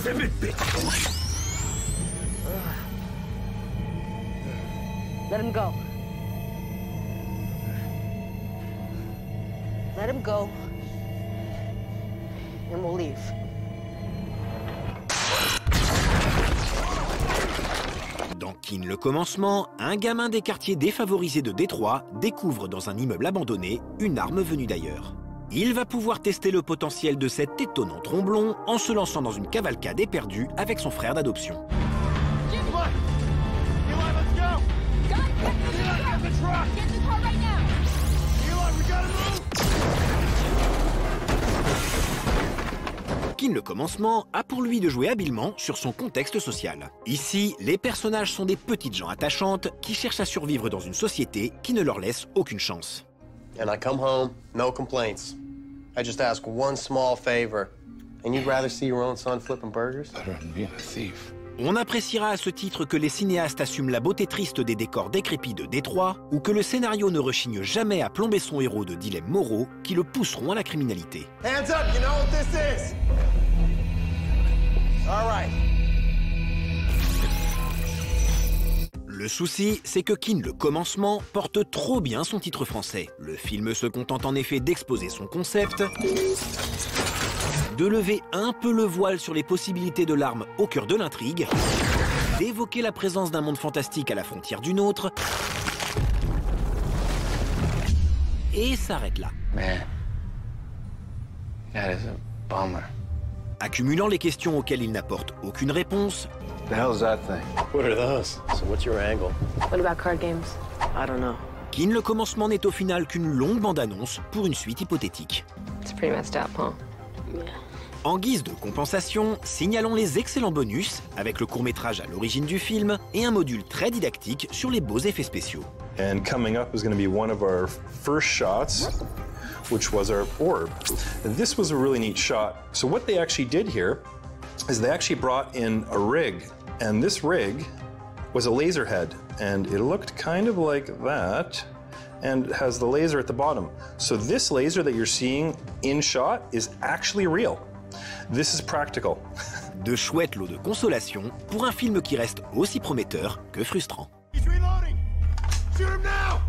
Let him go. Let him go. And we'll leave. Dans Kin le commencement, un gamin des quartiers défavorisés de Détroit découvre dans un immeuble abandonné une arme venue d'ailleurs. Il va pouvoir tester le potentiel de cet étonnant tromblon en se lançant dans une cavalcade éperdue avec son frère d'adoption. Kin le commencement a pour lui de jouer habilement sur son contexte social. Ici, les personnages sont des petites gens attachantes qui cherchent à survivre dans une société qui ne leur laisse aucune chance. And I come home, no complaints. I just ask one small favor. And you'd rather see your own son flipping burgers? Better than being a thief. On appréciera à ce titre que les cinéastes assument la beauté triste des décors décrépits de Détroit ou que le scénario ne rechigne jamais à plomber son héros de dilemmes moraux qui le pousseront à la criminalité. Hands up, you know what this is? All right. Le souci, c'est que Kin le commencement porte trop bien son titre français. Le film se contente en effet d'exposer son concept, de lever un peu le voile sur les possibilités de l'arme au cœur de l'intrigue, d'évoquer la présence d'un monde fantastique à la frontière d'une autre, et s'arrête là. Man, that is a bummer. Accumulant les questions auxquelles il n'apporte aucune réponse, The hell's that thing? What are those? So what's your angle? What about card games? I don't know. Kin le commencement n'est au final qu'une longue bande-annonce pour une suite hypothétique. It's pretty messed up, huh? Yeah. En guise de compensation, signalons les excellents bonus avec le court-métrage à l'origine du film et un module très didactique sur les beaux effets spéciaux. And coming up is going to be one of our first shots, which was our orb. And this was a really neat shot. So what they actually did here is they actually brought in a rig, and this rig was a laser head, and it looked kind of like that, and has the laser at the bottom. So this laser that you're seeing in shot is actually real. This is practical. De chouettes lots de consolation pour un film qui reste aussi prometteur que frustrant. He's reloading! Shoot him now!